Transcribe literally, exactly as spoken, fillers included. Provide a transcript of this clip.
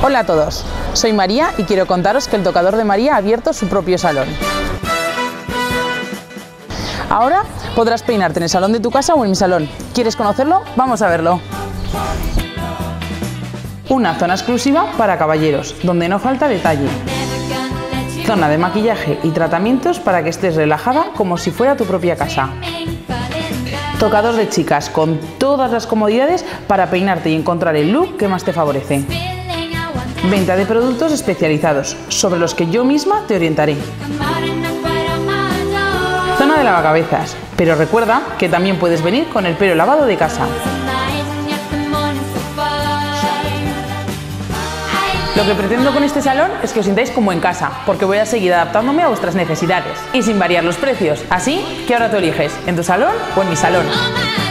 Hola a todos, soy María y quiero contaros que el Tocador de María ha abierto su propio salón. Ahora podrás peinarte en el salón de tu casa o en mi salón. ¿Quieres conocerlo? Vamos a verlo. Una zona exclusiva para caballeros, donde no falta detalle. Zona de maquillaje y tratamientos para que estés relajada como si fuera tu propia casa. Tocador de chicas con todas las comodidades para peinarte y encontrar el look que más te favorece. Venta de productos especializados, sobre los que yo misma te orientaré. Zona de lavacabezas, pero recuerda que también puedes venir con el pelo lavado de casa. Lo que pretendo con este salón es que os sintáis como en casa, porque voy a seguir adaptándome a vuestras necesidades y sin variar los precios. Así que ahora tú eliges, en tu salón o en mi salón.